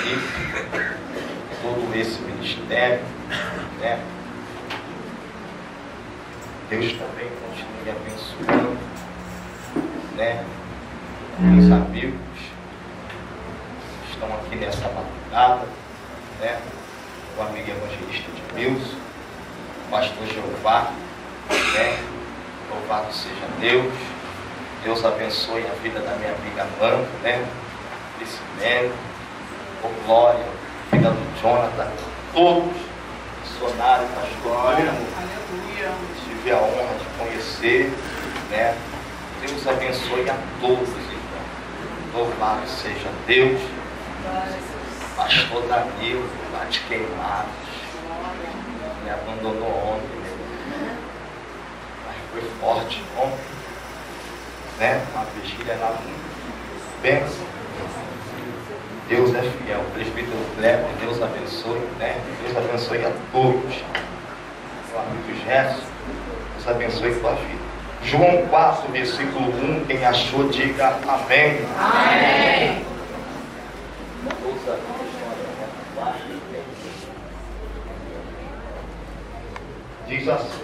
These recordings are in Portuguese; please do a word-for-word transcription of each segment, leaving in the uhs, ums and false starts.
equipe, todo esse ministério, né? Deus também continue abençoando, né? Meus amigos que estão aqui nessa madrugada, né? O amigo evangelista de Deus, o pastor Jeová, né? Louvado seja Deus. Deus abençoe a vida da minha amiga Amanda, né? Crismélio, oh glória, a vida do Jonathan, todos, missionários, pastor, tive a honra de conhecer, né? Deus abençoe a todos, então. Louvado seja Deus. Pastor Danilo, lá de Queimados, me abandonou ontem, né? Mas foi forte ontem, né? Uma vigília lá muito bênção. Deus é fiel. O presbítero Kleber, Deus abençoe, né? Deus abençoe a todos. Meu amigo Gerson, Deus abençoe a tua vida. João quatro, versículo um, quem achou, diga amém. Amém. Diz assim: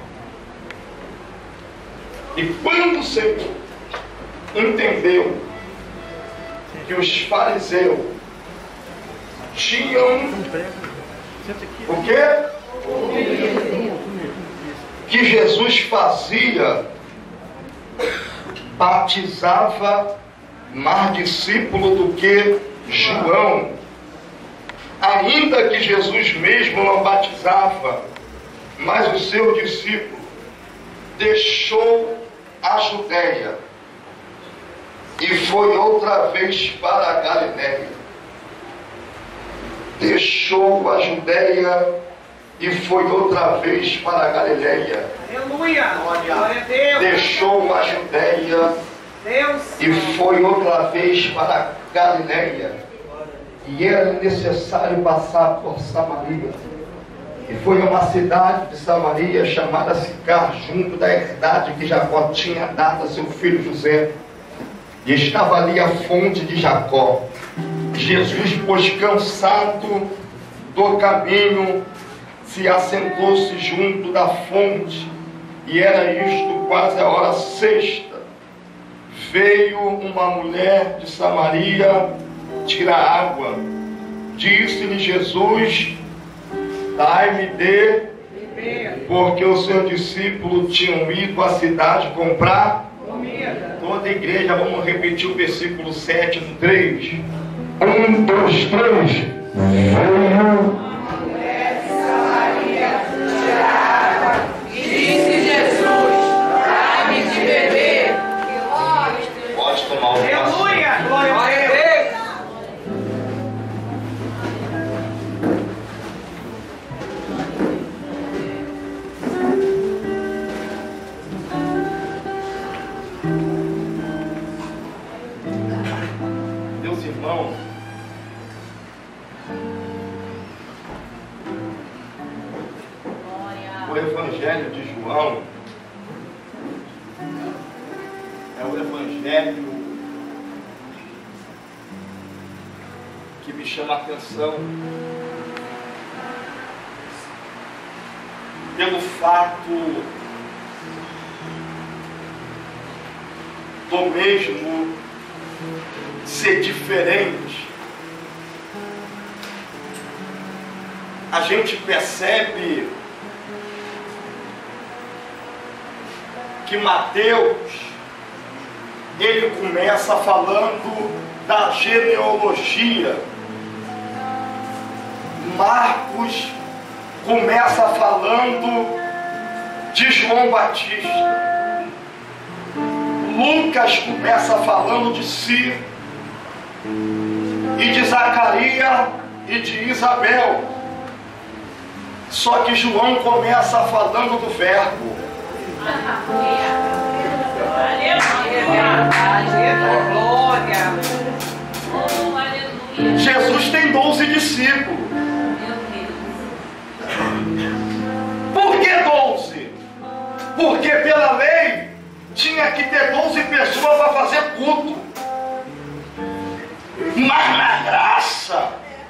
e quando o Senhor entendeu que os fariseus tinham o quê? Que Jesus fazia, batizava mais discípulo do que João, ainda que Jesus mesmo não batizava, mas o seu discípulo deixou a Judéia e foi outra vez para a Galiléia. Deixou a Judéia e foi outra vez para a Galiléia. Aleluia! Glória a Deus! Deixou a Judéia Deus. e foi outra vez para a Galiléia. E era necessário passar por Samaria. E foi a uma cidade de Samaria chamada Sicar, junto da herdade que Jacó tinha dado a seu filho José. E estava ali a fonte de Jacó. Jesus, pois cansado do caminho, se assentou-se junto da fonte, e era isto quase a hora sexta. Veio uma mulher de Samaria tirar água. Disse-lhe Jesus: dai-me de beber, porque o seu discípulo tinham ido à cidade comprar comida. Toda a igreja, vamos repetir o versículo sete do três. Um, dois, três. Veio Disse Jesus: dai-me de beber. pode tomar o passo. Aleluia! Glória a Deus! Meus irmãos, o Evangelho de João é o Evangelho que me chama a atenção pelo fato do mesmo ser diferente. A gente percebe que Mateus, ele começa falando da genealogia. Marcos começa falando de João Batista. Lucas começa falando de si e de Zacarias e de Isabel. Só que João começa falando do Verbo. Jesus tem doze discípulos. Por que doze? Porque pela lei tinha que ter doze pessoas para fazer culto. Mas na graça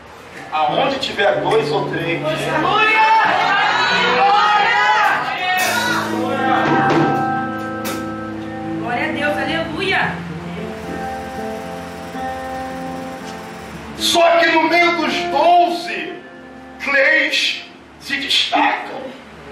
tiver dois ou três. Glória a Deus, aleluia. Só que no meio dos doze, três se destacam.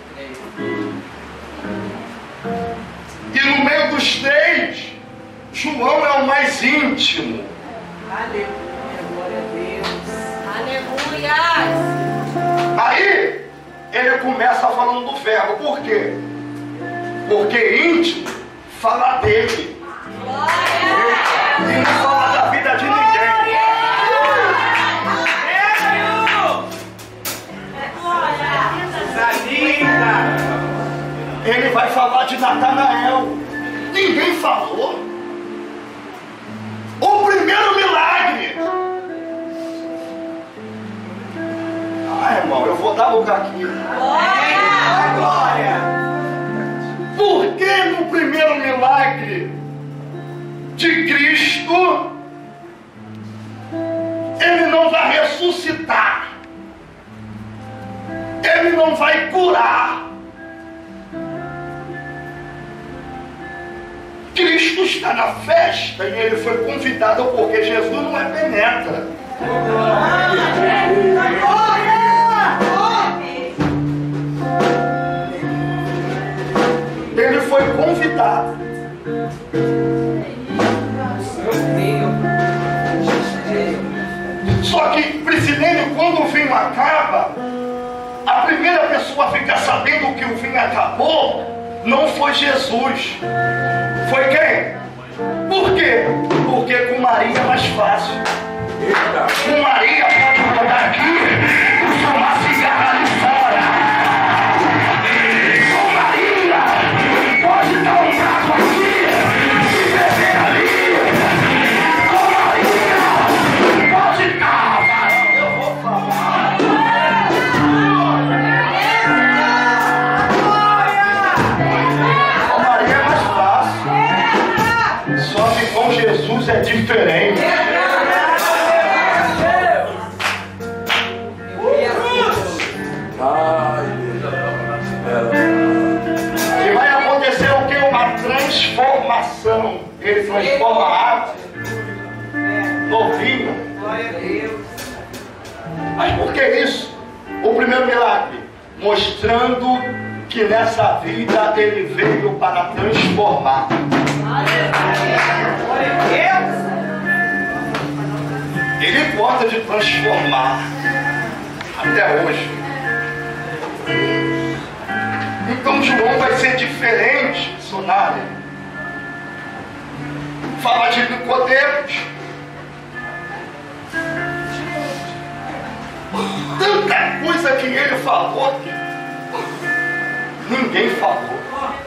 E no meio dos três, João é o mais íntimo. Aleluia, glória a Deus. Aleluia. Aí, ele começa falando do verbo. Por quê? Porque íntimo fala dele. Glória. E não fala da vida de ninguém. Ele vai falar de Natanael. Ninguém falou. O primeiro milagre. Ah, irmão, eu vou dar lugar aqui. Glória. Glória. Por que no primeiro milagre de Cristo ele não vai ressuscitar? Ele não vai curar. Cristo está na festa e ele foi convidado porque Jesus não é penetra. Ele foi convidado. Só que, Priscilene, quando o vinho acaba, a primeira pessoa a ficar sabendo que o vinho acabou não foi Jesus. Foi quem? Por quê? Porque com Maria é mais fácil. Com Maria pode botar aqui e fumar cigarro ali fora. Com Maria pode dar um prato aqui e beber ali. Com Maria pode dar. Eu vou falar. Com Maria é mais fácil. Só que com Jesus é diferente. E vai acontecer o que? Uma transformação. Ele transforma a água no vinho. Mas por que isso? O primeiro milagre, mostrando que nessa vida ele veio para transformar. Ele gosta de transformar até hoje. Então João vai ser diferente, Sonara. Fala de Nicodemos. Tanta coisa que ele falou que ninguém falou.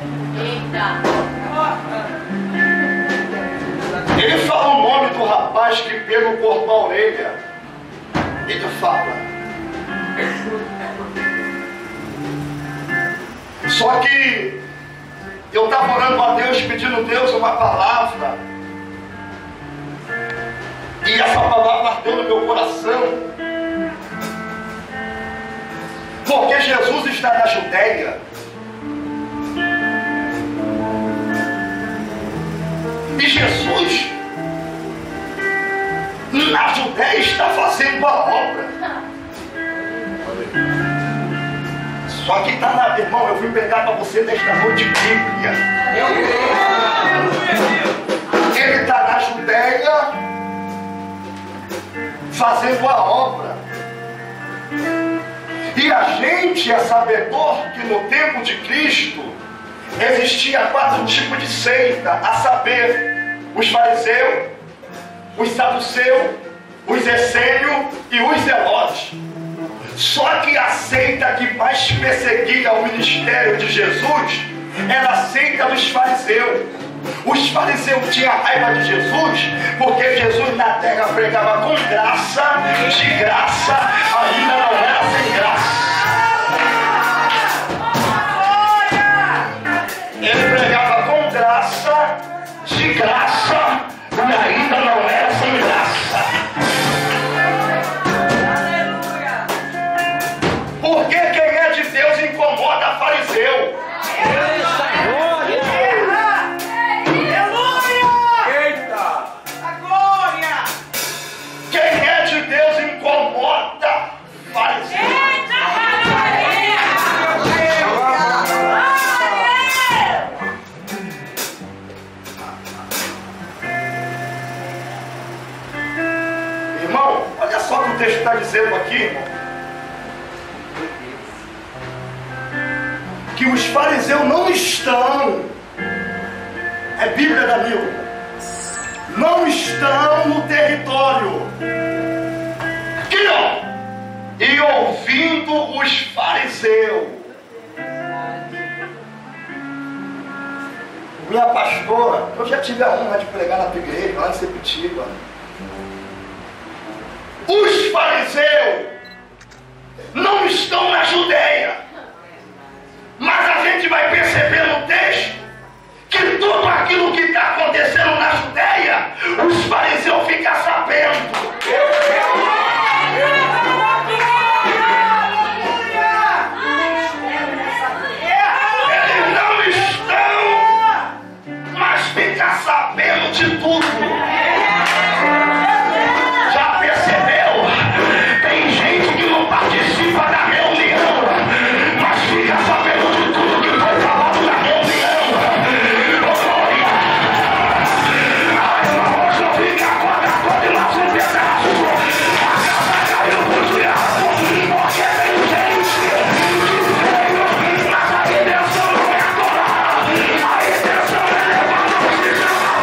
Ele fala o nome do rapaz que Pedro cortou a orelha. Ele fala. Só que eu estava orando a Deus, pedindo a Deus uma palavra. E essa palavra ardeu no meu coração. Porque Jesus está na Judéia. E Jesus, na Judéia, está fazendo a obra. Só que está na... Irmão, eu vim pegar para você nesta noite Bíblia. Ele está na Judéia, fazendo a obra. E a gente é sabedor que no tempo de Cristo existia quatro tipos de seita, a saber, os fariseus, os saduceus, os essênios e os zelotes. Só que a seita que mais perseguia o ministério de Jesus era a seita dos fariseus. Os fariseus tinham raiva de Jesus porque Jesus na terra pregava com graça, de graça, ainda não era sem graça. Ele pregava com graça, de graça, e ainda não era sem graça. irmão, olha só o que o texto está dizendo aqui, irmão. Que os fariseus não estão, é Bíblia, Danilo, não estão no território. Aqui, ó. E ouvindo os fariseus. Minha pastora, eu já tive a honra de pregar na tua igreja, lá em Sepetiba. Os fariseus não estão na Judeia. Mas a gente vai perceber no texto que tudo aquilo que está acontecendo na Judeia, os fariseus ficam sabendo. Eles não estão, mas ficam sabendo de tudo. Já percebeu? Tem gente que não participa da reunião, mas fica sabendo de tudo que foi falado na reunião. Oh, glória! Ai, irmão, hoje eu fico a corda toda e mais um pedaço. A casa caiu pro diabo, porque tem gente que veio, mas a intenção não é adorar. A intenção é levar a justiça.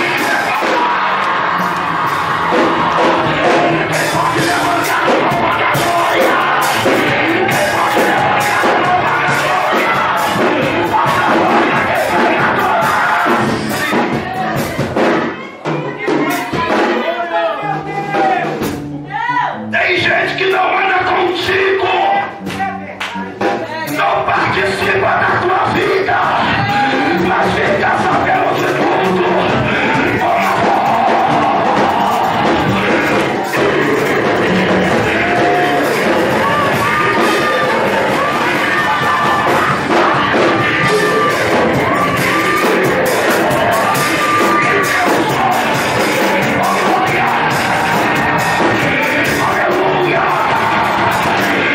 Quem pode levantar a mão para a glória? Quem pode levantar a mão para a glória? Para a glória quem vem adorar. Tem gente que não anda contigo, não participa da tua vida, mas fica sabendo de tudo. Aleluia!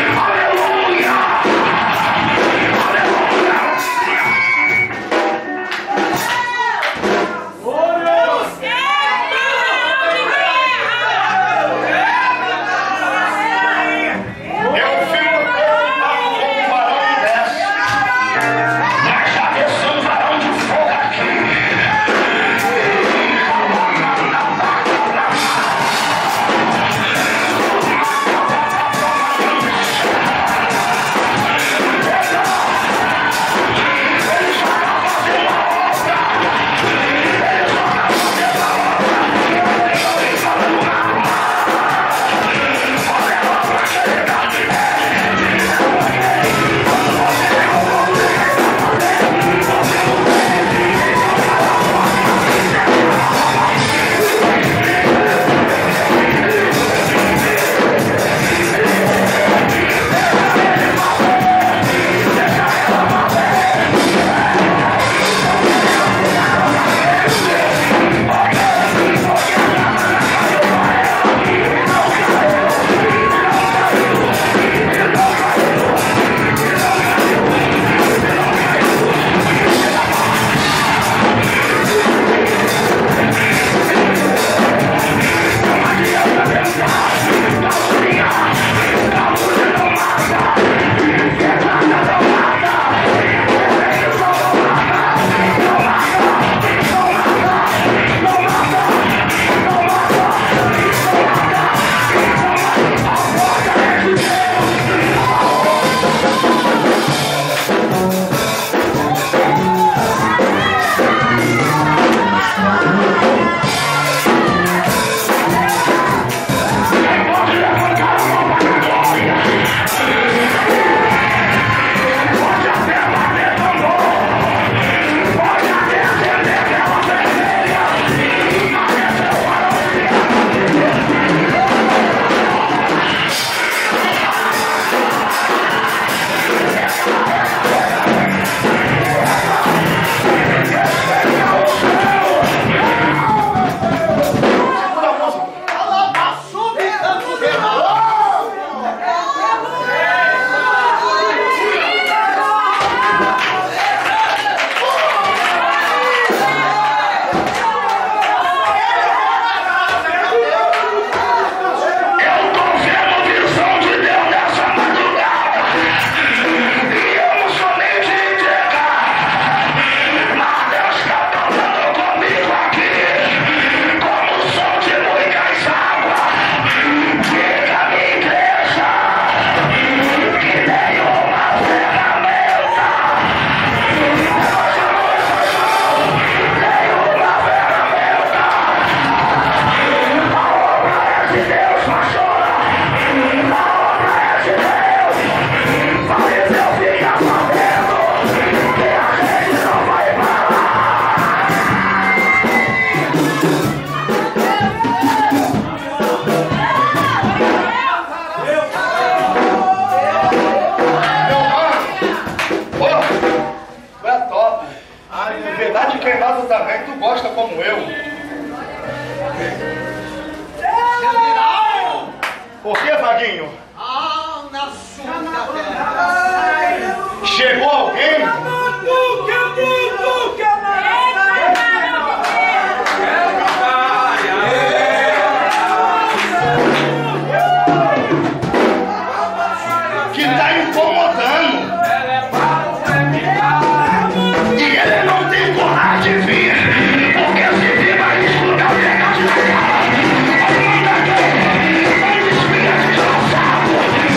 Por que, Vaguinho? Ah, na sua terra. Chegou alguém? Que está incomodando. E ele não tem coragem de vir. Porque se vir vai explodir o legado da cara. Manda aqui. Vai desviar desgraçado.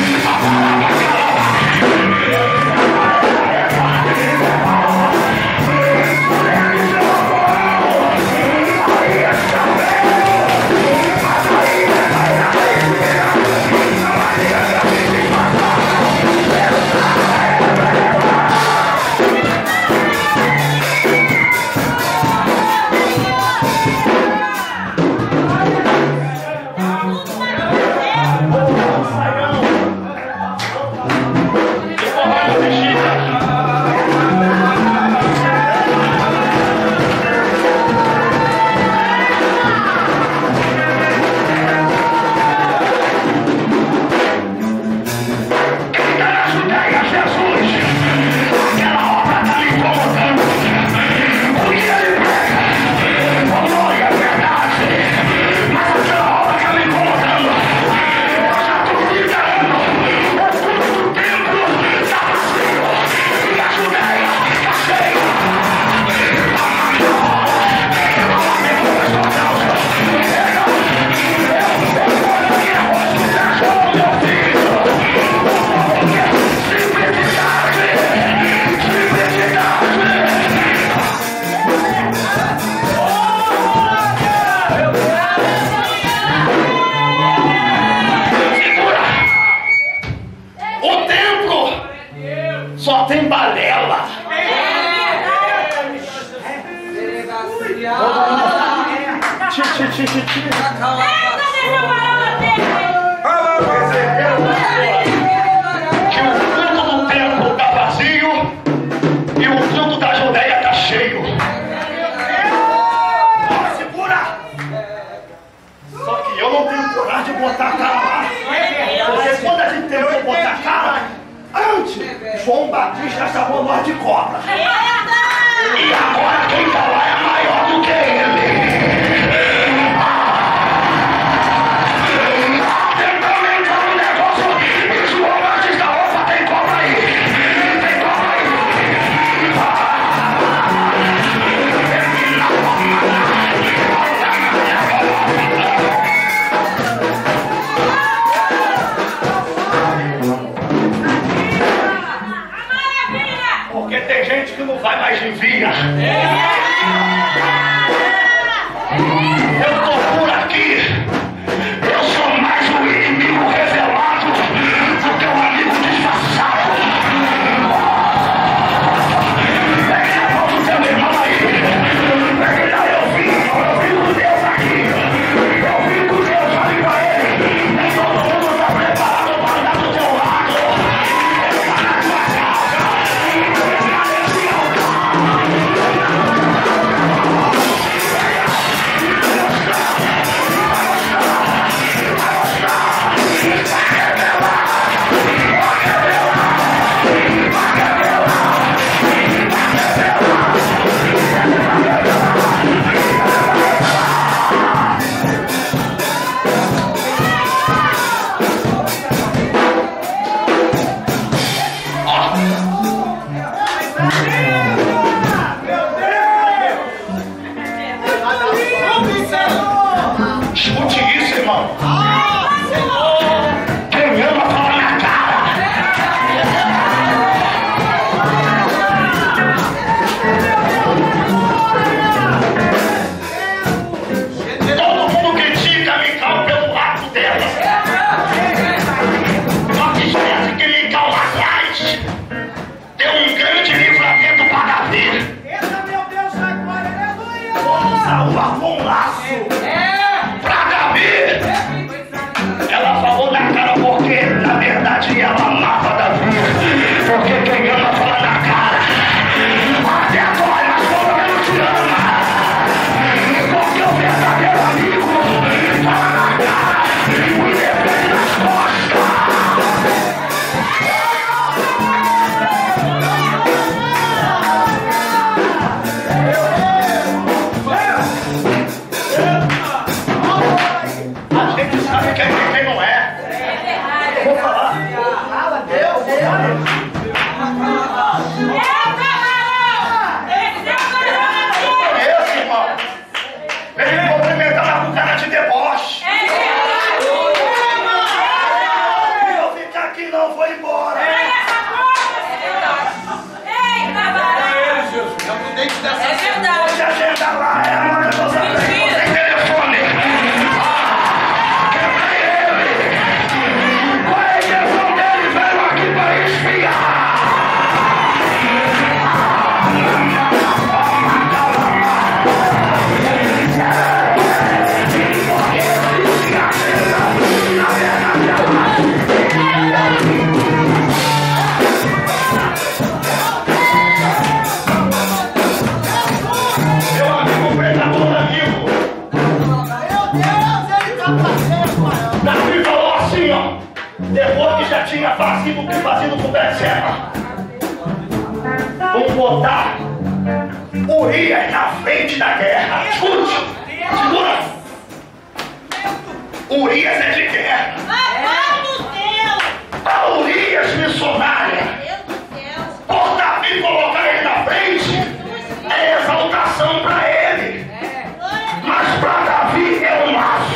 Só tem balela. Tira, tira, tira, tira, tira. Que o culto do templo tá vazio e o culto da Judeia tá cheio. Ó, segura! Só que eu não tenho coragem de botar a cara lá. Porque quando a gente tentou botar a cara, antes, João Batista chamou nós de cobra. E agora quem tá lá é maior do que ele. Tentando entrar no negócio e João Batista, opa, tem cobra aí. Tem cobra aí. Porque tem gente que não vai mais em via. que não foi embora. É verdade. Hoje a agenda lá é a hora que você tem telefone. Quebra ele. Qual é a intenção dele? Veio aqui para espiar. Davi falou assim, ó, depois que já tinha fazido o que fazido com Betseba, vamos botar Urias na frente da guerra. Escute, segura. Urias é de guerra. A Urias missionária. Por Davi colocar ele na frente é exaltação para ele, mas para Davi é um laço.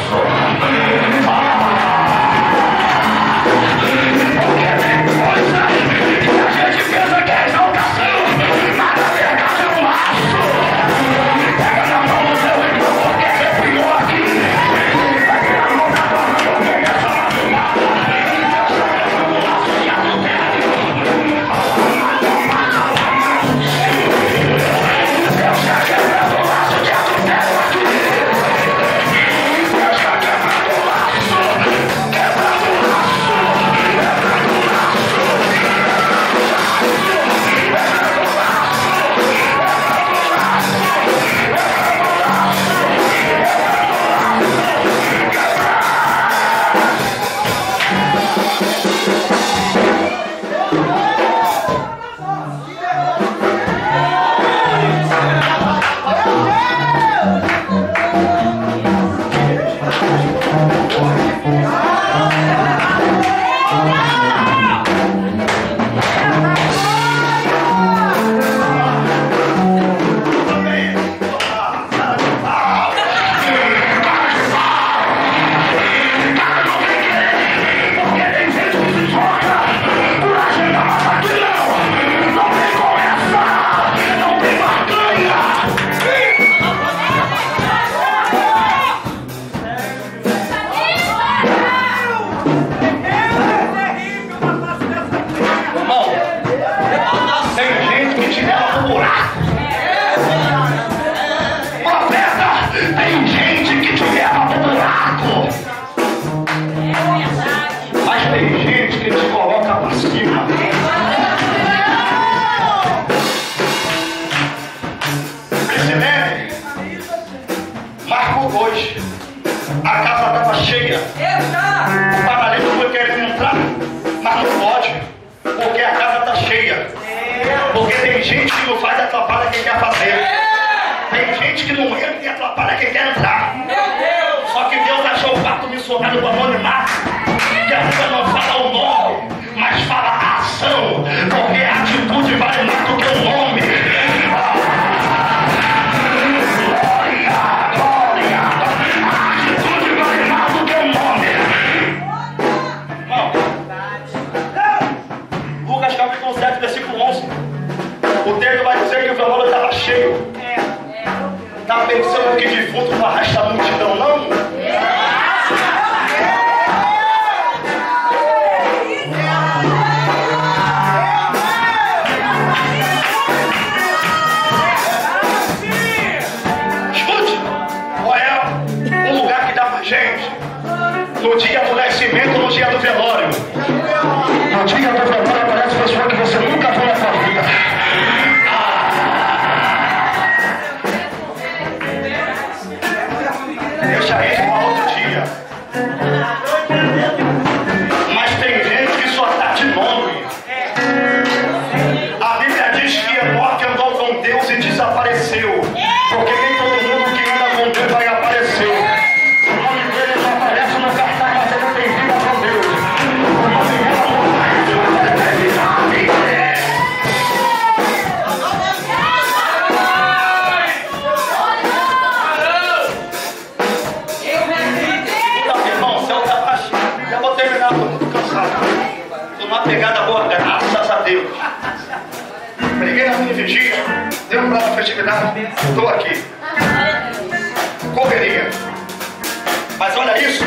Estou numa pegada boa, graças a Deus. Preguei na minha vigia, deu um prazo de festividade, estou aqui. Correria. Mas olha isso.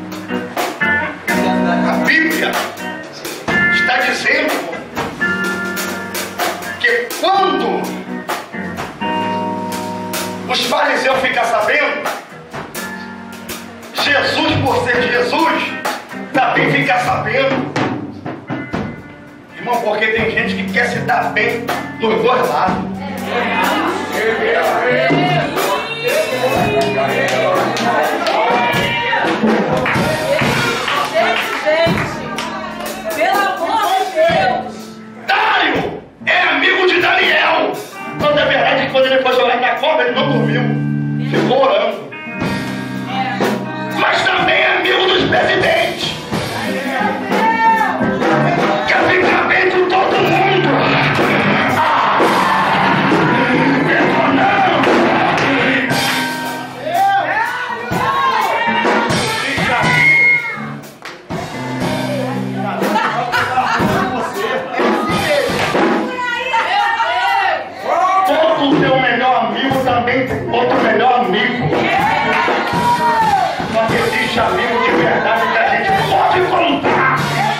A Bíblia está dizendo que quando os fariseus ficam sabendo, Jesus, por ser Jesus, também fica sabendo. Irmão, porque tem gente que quer se dar bem nos dois lados. Pelo amor de Deus! Dário é amigo de Daniel. Quando é verdade que quando ele foi jogar na cobra, ele não dormiu. Ficou orando. Mas também é amigo dos presidentes. Quer ficar bem com todo mundo. Ah, detonando. Todo teu melhor amigo também tem outro melhor amigo. Só que existe amigo de verdade que a gente pode contar.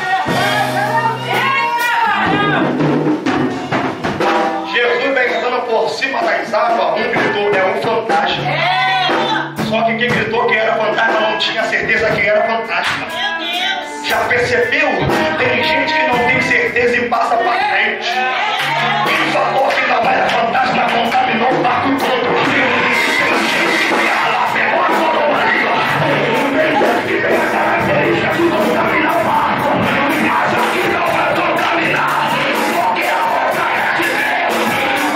Jesus vem andando por cima das águas, um gritou, é um fantasma. Só que quem gritou que era fantasma não tinha certeza que era fantasma. Já percebeu? Tem gente que não tem certeza e passa pra frente. Quem falou que não era fantasma contaminou o barco todo. Tem gente que ela pegou a coroa ali, ó. Tem gente que tem a característica de contaminar o barco. Mas aqui não vai contaminar. Porque a boca é de Deus.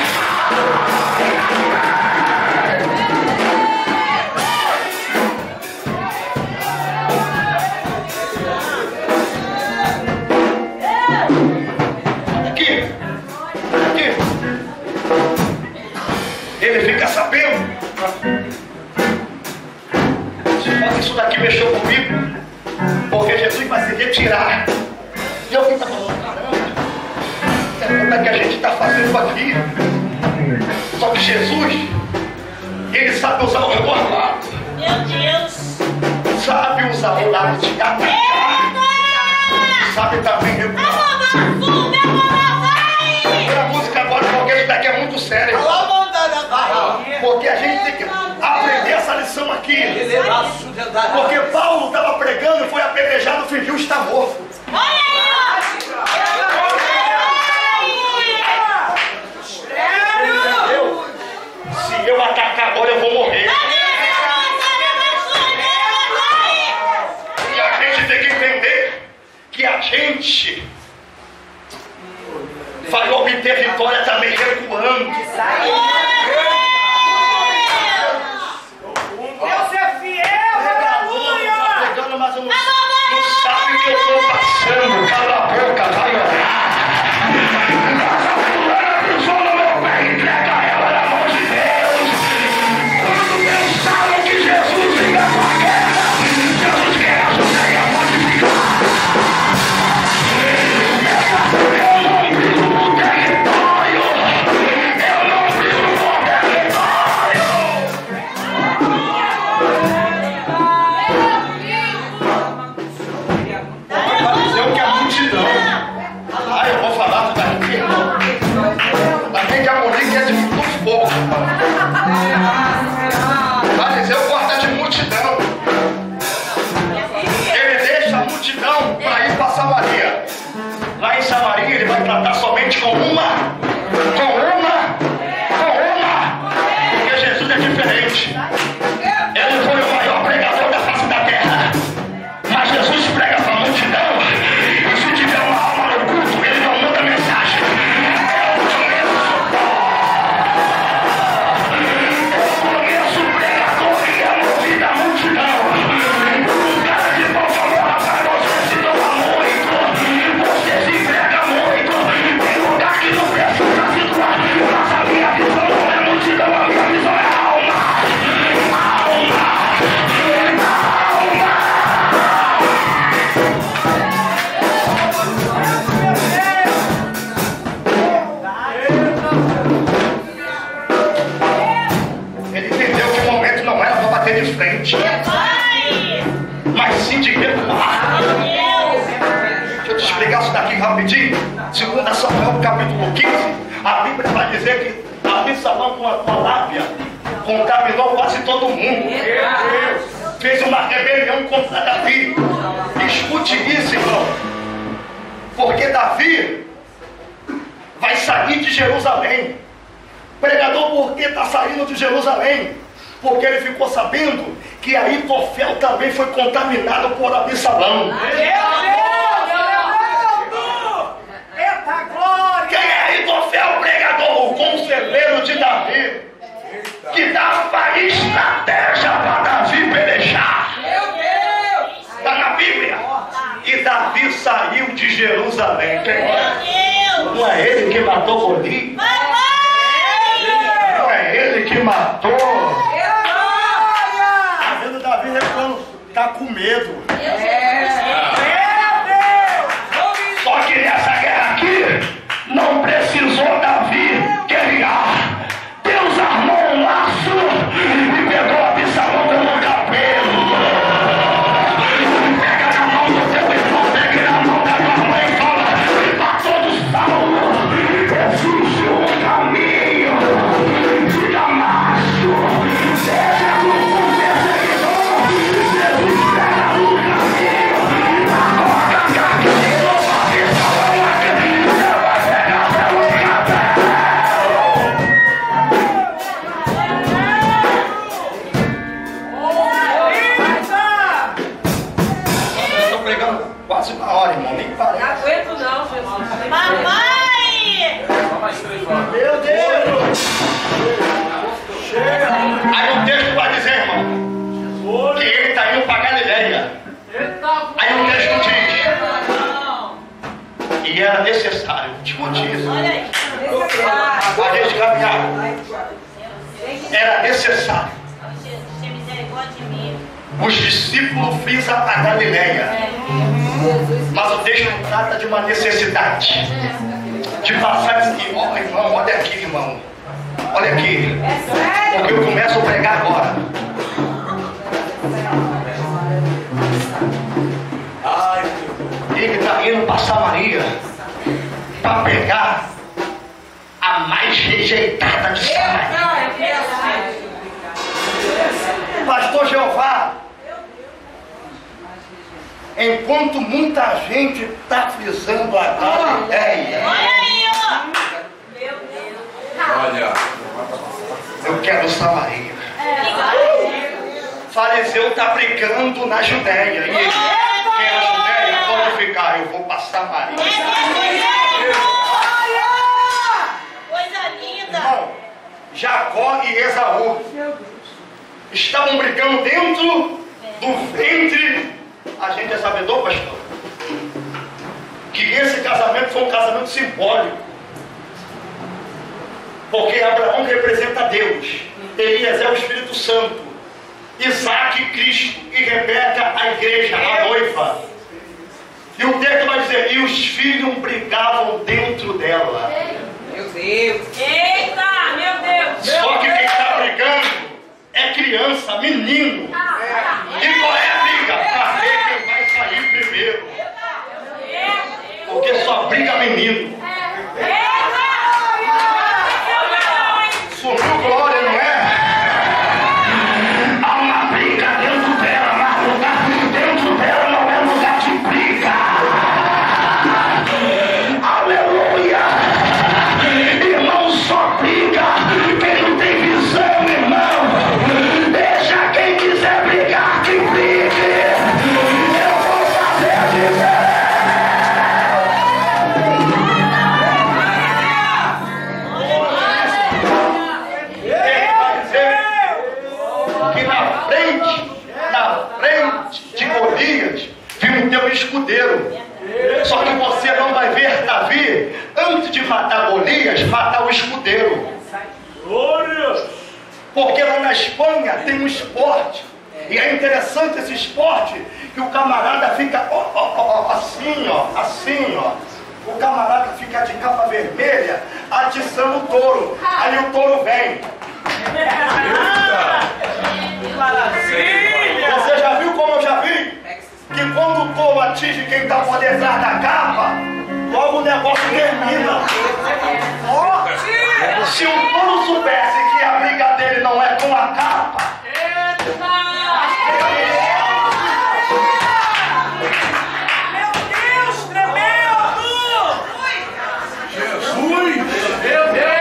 Aqui. Aqui. Ele fica sabendo. Só que isso daqui mexeu comigo. Porque Jesus vai se retirar. E eu fico falando, caramba, como é que a gente está fazendo aqui? Só que Jesus, ele sabe usar o outro lado. Meu Deus! Sabe usar o lado de atacar. Sabe também recuar. A música agora, porque isso daqui é muito sério. Porque a gente tem que aprender essa lição aqui. Porque Paulo estava pregando e foi apedrejado, fingiu estar morto. Eu, se eu atacar agora, eu vou morrer. E a gente tem que entender que a gente vai obter vitória também recuando. Deus é fiel, aleluia! Mas eu não, não sabe o que eu estou passando. Cala a boca, vai orar. A pessoa no meu pé, entrega ela na mão de Deus. Quando pensaram que Jesus vinha com a guerra, Jesus quer ajudar e a fortificar. Eu não brigo no território. Eu não brigo no território. Vai dizer o que é multidão. Ah, eu vou falar tudo aqui, irmão. Também que a mulher é de muito fogo. Vai dizer o guarda de multidão. Ele deixa a multidão para ir para Samaria. Lá em Samaria ele vai tratar somente com uma. Com uma. Com uma. Porque Jesus é diferente. Ele foi o maior pregador da face da terra. Mas Jesus prega para a multidão. E se tiver uma rapidinho. Segundo Samuel capítulo quinze, a Bíblia vai dizer que Absalão com a tua lábia contaminou quase todo mundo. Fez uma rebelião contra Davi. Escute isso, irmão. Porque Davi vai sair de Jerusalém. Pregador, por que está saindo de Jerusalém? Porque ele ficou sabendo que Aitofel também foi contaminado por Absalão. Eita glória! Quem é Aitofel, pregador? O conselheiro de Davi, que dava a estratégia para Davi pelejar. Está na Bíblia. E Davi saiu de Jerusalém. Quem é? Não é ele que matou Golias? Não é ele que matou? Tá vendo Davi reclamando? Tá com medo. Só que nessa guerra aqui não precisou Davi guerrear. Deus armou um laço e pegou Absalão pelo cabelo. Pega na mão do teu irmão, pega na mão da tua mãe e fala: a todos Saulo existe um caminho de Damasco. Seja como perseguidor, Jesus pega no caminho. Agora caga de novo a Absalão aqui. Você vai pegar pelo cabelo. Eu estou pregando quase uma hora, irmão, nem parei. Não aguento não, Jesus. Mamãe! Meu Deus! Aí o texto vai dizer, irmão, que ele está indo para Galileia. Aí o texto diz, e era necessário, discutir isso, Olha aí. a gente caminhar. Era necessário. Jesus, tem misericórdia de mim. Os discípulos frisam a Galileia. Mas o texto trata de uma necessidade. De passar assim, ó, irmão, olha aqui, irmão. Olha aqui. Porque eu começo a pregar agora. Ele está indo para Samaria para pegar a mais rejeitada de Samaria. Pastor Jeová, enquanto muita gente está frisando a Galileia, Olha aí, ó. Meu Deus. Olha. eu quero Samaria. Fariseu está brigando na Judéia. E ele, quem é a Judéia pode ficar, eu vou para Samaria. Coisa linda. Irmão, Jacó e Esaú estavam brigando dentro do ventre. A gente é sabedor, pastor, que esse casamento foi um casamento simbólico, porque Abraão representa Deus, Elias é o Espírito Santo, Isaac, Cristo, e Rebeca, a igreja, a noiva. E o texto vai dizer, e os filhos brigavam dentro dela. Meu Deus. Eita, meu Deus. Só que quem está brigando é criança, menino. E qual é a briga? Para ver quem vai sair primeiro. Porque só briga menino. Sumiu glória, não é? Há uma briga dentro dela, mas lugar dentro dela não é lugar de briga. Aleluia! Irmão, só briga quem não tem visão, irmão. Deixa quem quiser brigar, que brigue. Eu vou fazer a diferença. Ele vai dizer que na frente, na frente de Golias, viu um teu escudeiro. Só que você não vai ver Davi, antes de matar Golias, matar o escudeiro. Porque lá na Espanha tem um esporte, e é interessante esse esporte, que o camarada fica ó, ó, ó, assim, ó, assim, ó. O camarada fica de capa vermelha, atiçando o touro. Aí o touro vem. Você já viu como eu já vi? Que quando o touro atinge quem está por detrás da capa, logo o negócio termina. Se o dono soubesse que a briga dele não é com a capa, Meu Deus, tremendo! Jesus! Meu Deus!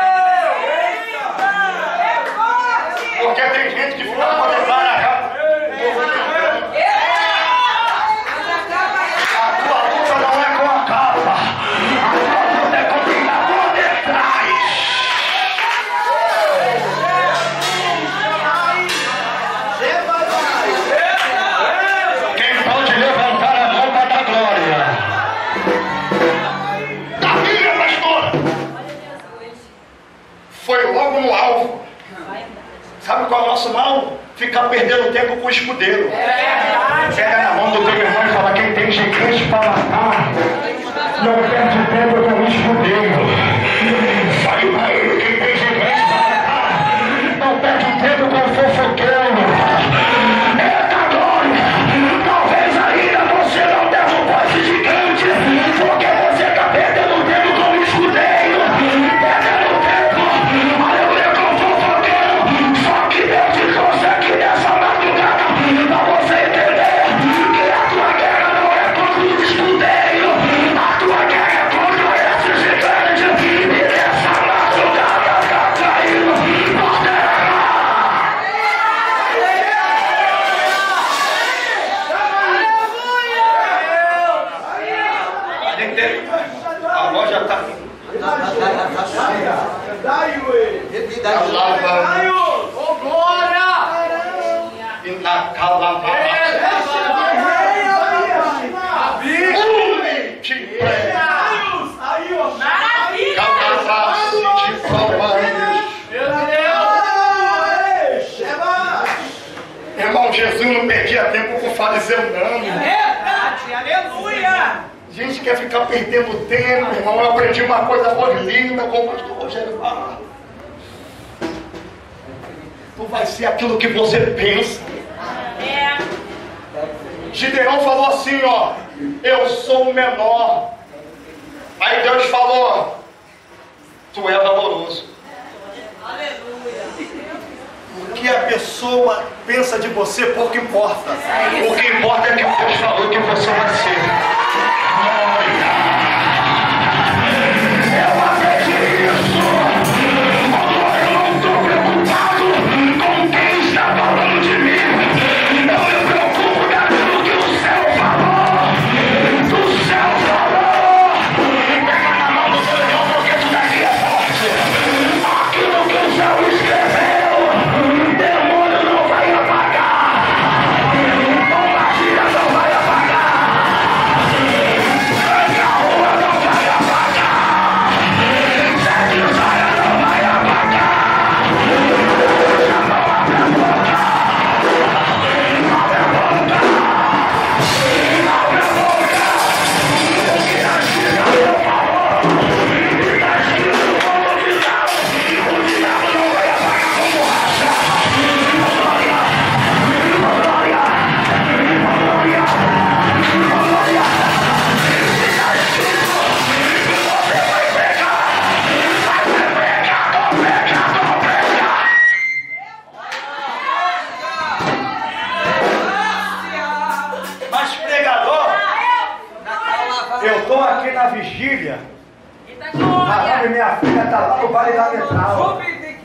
Porque tem gente que fica com a levar a capa. A tua luta não é com a capa. A tua luta é com quem está por detrás. Quem pode levantar a mão para dar glória? Davi, pastor! Foi logo no alvo. Sabe qual é o nosso mal? Ficar perdendo tempo com o escudeiro. Pega na mão do teu irmão e fala: quem tem gigante para matar, não perde tempo com o escudeiro. Fale para ele: quem tem gigante para matar, não perde tempo com o fofoqueiro. Eita glória! Talvez ainda você não derrubou esse gigante, porque você está perdendo tempo com o escudeiro. Perdendo tempo, aleluia, com o fofoqueiro. Só que Deus te trouxe aqui nessa madrugada para você entender que a tua guerra não é contra o escudeiro, a tua guerra é contra esse gigante. E nessa madrugada está caindo por terra. A loja está aqui. Ô, glória! E na calabada. Ui, que prega. Calabada de palmas. Irmão, Jesus não perdia tempo com o fariseu, não. Verdade, aleluia! Gente quer ficar perdendo tempo, irmão. Eu aprendi uma coisa muito linda com o pastor Rogério fala. Tu vai ser aquilo que você pensa. É. Gideão falou assim, ó: eu sou o menor. Aí Deus falou: tu é valoroso. Aleluia. O que a pessoa pensa de você pouco importa. O que importa é que Deus falou que você vai ser. Eu aprendi isso. Eu não estou preocupado com quem está falando de mim. Eu me preocupo daquilo que o céu falou. Do céu falou. Pega na mão do seu irmão, porque isso daqui é forte. Aquilo que o céu escreveu, demônio não vai apagar. Compartilha não vai apagar. Mas pregador, eu estou aqui na vigília. Caramba, minha filha está lá no Vale da Metral.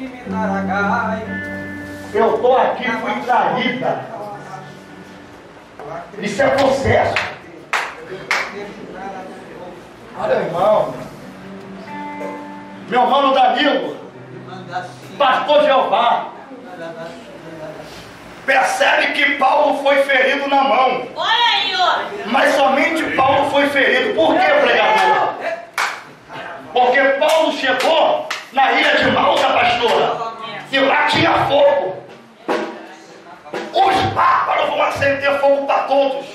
Eu estou aqui, fui traída. Isso é processo. Olha, irmão. Meu mano Danilo, pastor Jeová, percebe que Paulo foi ferido na mão. Olha aí, ó. Mas somente Paulo foi ferido. Por quê, pregador? Porque Paulo chegou na ilha de Malta, pastora, e lá tinha fogo. Os bárbaros vão acender fogo para todos.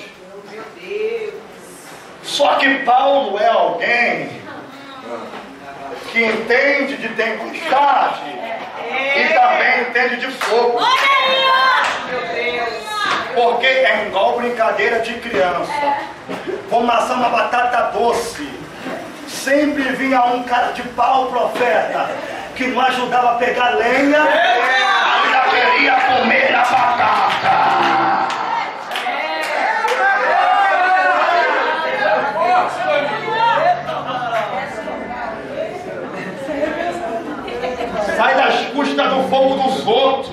Só que Paulo é alguém que entende de tempestade e também entende de fogo. Olha aí, ó. Meu Deus. Porque é igual brincadeira de criança. Vamos assar uma batata doce. sempre vinha um cara de pau, profeta, que não ajudava a pegar lenha, ainda queria comer na batata. Sai das custas do fogo dos outros.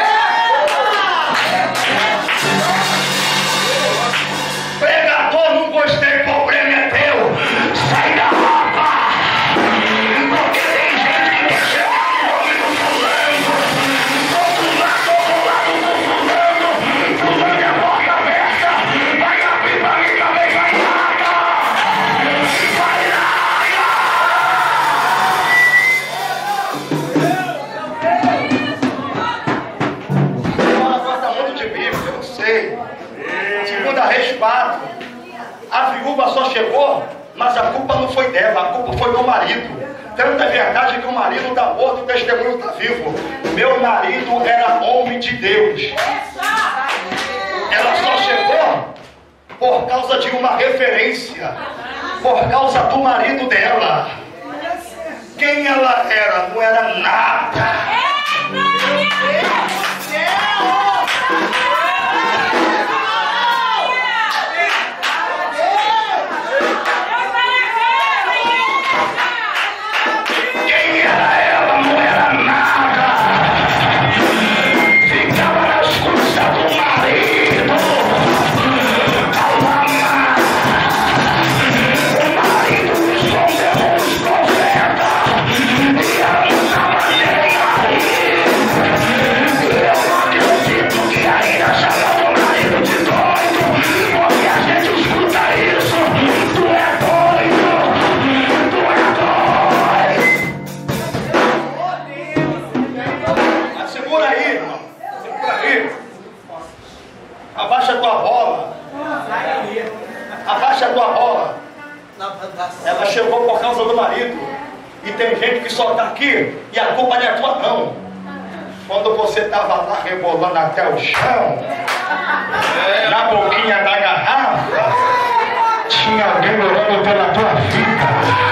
Pregador, não gostei, problema é teu. Sai da rapa. Porque tem gente que quer ser o nome do fulano. Todo lado, todo lado do fulano. Fulano é boca aberta. Vai abrir pra mim também, vai larga. Vai larga. Ela gosta muito de Bíblia, eu não sei. Segunda Reis quatro. A viúva só chegou, mas a culpa não foi dela, a culpa foi do marido. Tanta verdade que o marido está morto e o testemunho está vivo. Meu marido era homem de Deus. Ela só chegou por causa de uma referência, por causa do marido dela. Quem ela era? Não era nada. Abaixa a tua bola. Abaixa a tua bola. Ela chegou por causa do marido. E tem gente que só está aqui e a culpa não é tua não. Quando você estava lá rebolando até o chão, na boquinha da garrafa, tinha alguém orando pela tua vida.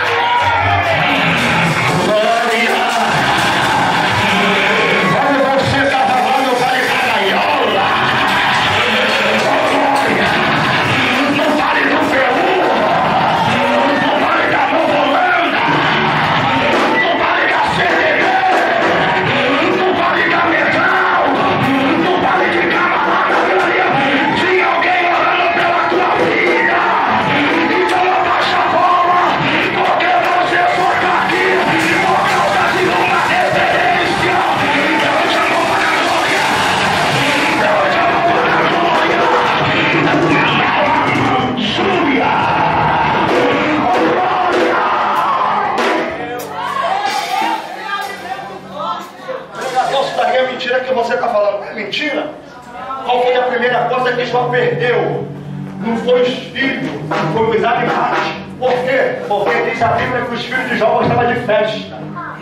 Você está falando, é mentira? Qual foi a primeira coisa que João perdeu? Não foi os filhos, foi os animais. Por quê? Porque diz a Bíblia que os filhos de Jó gostavam de festa.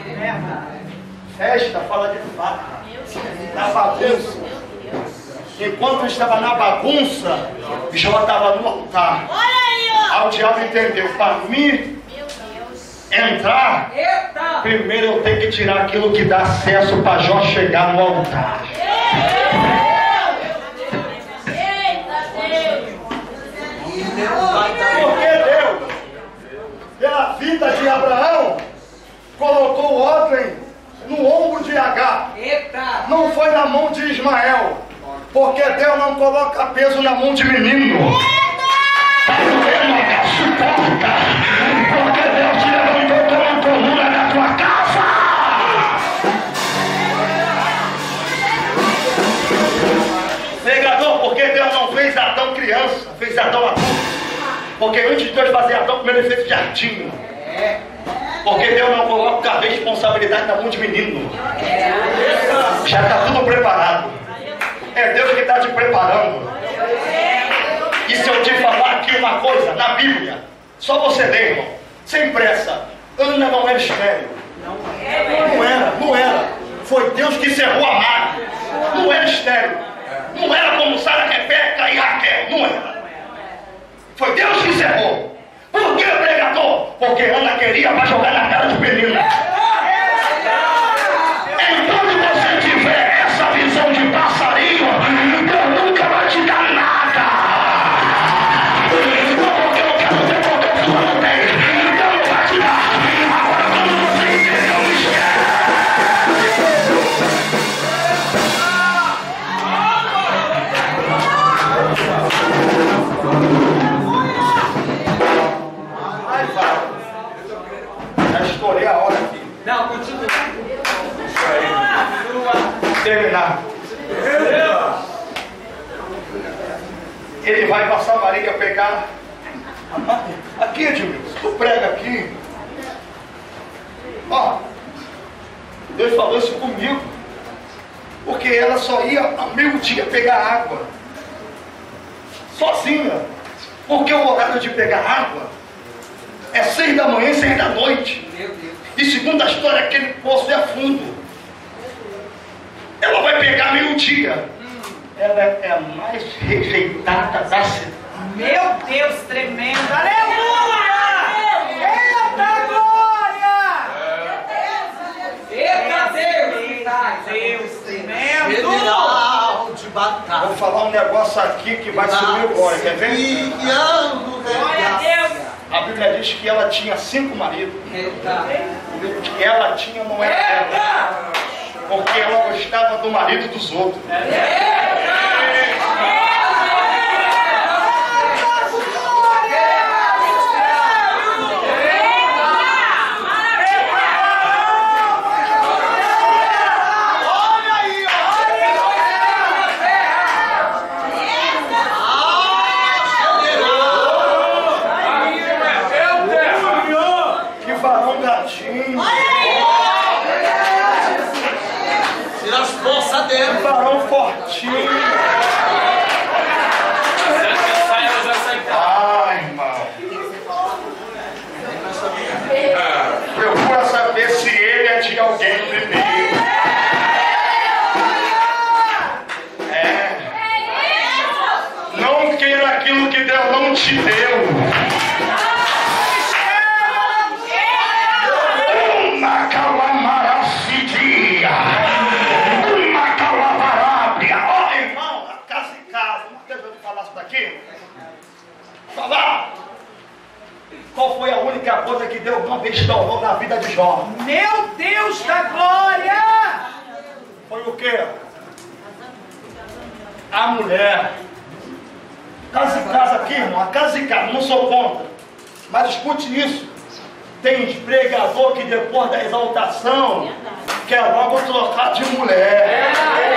Festa fala de farra, da bagunça. Enquanto estava na bagunça, Jó estava no altar. Aí o diabo entendeu, para mim entrar, eita, primeiro eu tenho que tirar aquilo que dá acesso para Jó chegar no altar. Porque Deus, pela vida de Abraão, colocou ordem no ombro de Agar. Eita. Não foi na mão de Ismael. Porque Deus não coloca peso na mão de menino. Suporta, porque Deus te levantou como coluna da tua casa. Pregador, porque Deus não fez Adão criança, fez Adão adulto. Porque antes de Deus fazer Adão, primeiro ele fez o jardim. Porque Deus não coloca a responsabilidade na mão de menino. Já está tudo preparado. É Deus que está te preparando. E se eu te falar aqui uma coisa, na Bíblia, só você ler, irmão, sem pressa. Ana não era estéril. Não era, não era. Foi Deus que cerrou a Mara. Não era estéril. Não era como Sara, Rebeca e Raquel. Não era. Foi Deus que cerrou. Por que, pregador? Porque Ana queria bateria para jogar na cara de menina. Enquanto você tiver essa visão de passarinho, Deus nunca vai te dar nada. Não porque eu quero ter, porque eu sou não tenho. Deus não vai te dar. Agora quando você entendeu, me esquece. Ai, vai. Já estourei a hora aqui. Não, continua. Terminar. Ele vai pra Samaria pegar. Aqui, Edmilson, tu prega aqui. Ó, Deus falou isso comigo. Porque ela só ia ao meio-dia pegar água. Sozinha. Porque o horário de pegar água é seis da manhã e seis da noite. E segundo a história, aquele poço é fundo. Ela vai pegar meio-dia. Ela é a mais rejeitada da cidade. Meu Deus, tremendo. Aleluia! Eita glória! Eita Deus! Deus, tremendo! General de batalha. Vou falar um negócio aqui que vai subir o glória, quer ver? Glória a Deus! A Bíblia diz que ela tinha cinco maridos. O que ela tinha não era dela. Porque ela gostava do marido dos outros. Que varão gatinho. Tira as forças dele. Que varão fortinho. Ai, irmão. Procura saber se ele é de alguém primeiro. É. Não queira aquilo que Deus não te deu. Uma calamaracidia. Uma calamarábia. Ó, irmão, a casa em casa. Não deixa eu falar isso daqui. Falar. Qual foi a única coisa que Deus não restaurou na vida de Jó? Meu Deus da glória! Foi o quê? A mulher. Casa em casa aqui, irmão. A casa em casa. Não sou contra. Mas escute isso. Tem pregador que depois da exaltação quer logo trocar de mulher.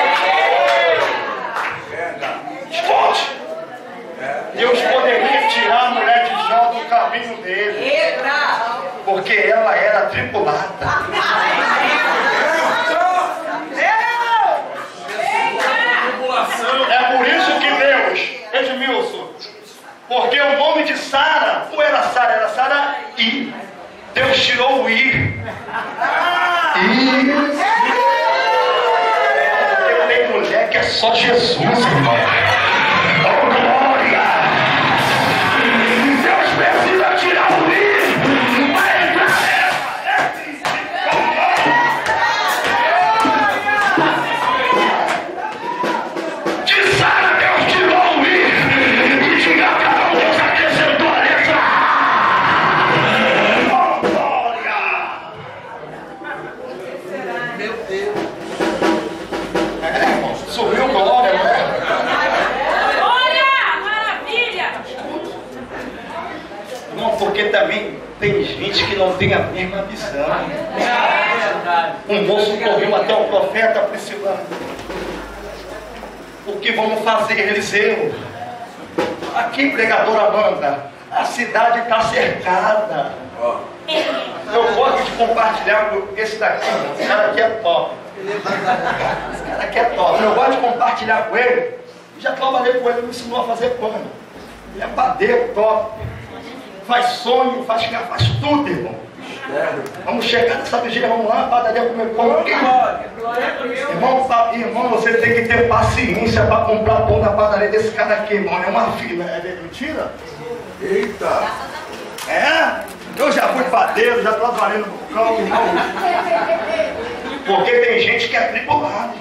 Escute. Deus poderia tirar a mulher de Jó do caminho dele. Porque ela era tripulada. É por isso que Deus, Edmilson, porque o nome de Sara não era Sara, era Sara I. Deus tirou o I. I. Porque tem mulher que é só Jesus, irmão. Oh, glória! Deus precisa tirar o I. Vai entrar ela. De Sara, Deus tirou o I. E diga para o Deus acrescentou a letra. Oh, glória! Meu Deus. É, irmão, subiu glória, né? Não, porque também tem gente que não tem a mesma visão. Um moço correu até o profeta Priscila. O que vamos fazer, Eliseu? Aqui, pregadora Amanda, a cidade está cercada. Eu gosto de compartilhar com esse daqui. Esse cara aqui é top. Esse cara aqui é top. Eu gosto de compartilhar com ele. Já trabalhei com ele, ele me ensinou a fazer pano. Ele é padeiro, top. Faz sonho, faz, faz tudo, irmão. Vamos chegar nessa vigília, vamos lá, padaria comer pão. Irmão, irmão, você tem que ter paciência para comprar pão na padaria desse cara aqui, irmão. É uma fila. É mentira? Eita. É? Eu já fui para brincadeira, já trabalhei no vulcão, irmão. Porque tem gente que é tribulada.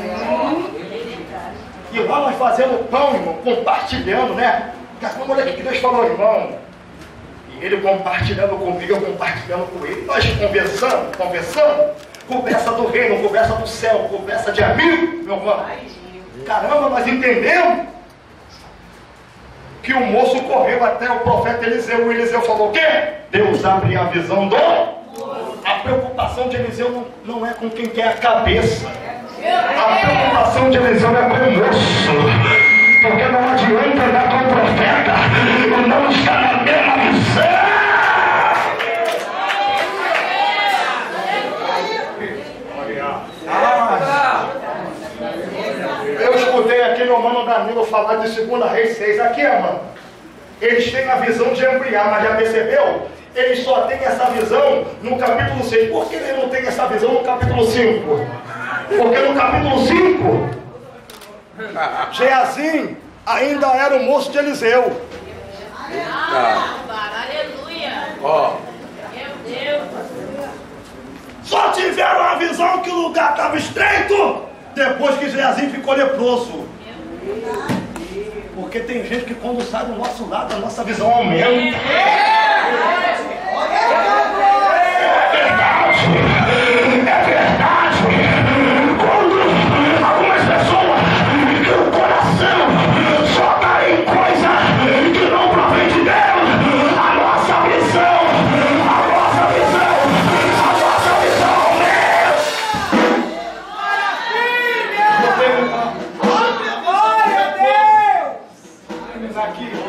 E lá nós fazendo pão, irmão, compartilhando, né? Caramba, olha o que Deus falou, irmão. E ele compartilhando comigo, eu compartilhando com ele. Nós conversando, conversando. Conversa do reino, conversa do céu, conversa de amigo, meu irmão. Caramba, nós entendemos que o moço correu até o profeta Eliseu. O Eliseu falou o quê? Deus abre a visão do... A preocupação de Eliseu não, não é com quem quer a cabeça. A preocupação de Eliseu é com o moço. Porque não adianta andar com o profeta e não estar na mesma visão. Ah, eu escutei aqui no mano Danilo falar de segunda Reis seis. Aqui, mano, eles têm a visão de ampliar, mas já percebeu? Eles só têm essa visão no capítulo seis. Por que eles não têm essa visão no capítulo cinco? Porque no capítulo cinco, Geazim ainda era o moço de Eliseu. Aleluia! Ó! Meu Deus! Só tiveram a visão que o lugar estava estreito depois que Geazim ficou leproso. Porque tem gente que quando sai do nosso lado, a nossa visão aumenta. É verdade! É verdade! Quando algumas pessoas que o coração só está em coisa que não provém de Deus, a nossa visão, a nossa visão, a nossa visão aumenta! Glória a Deus! Aqui.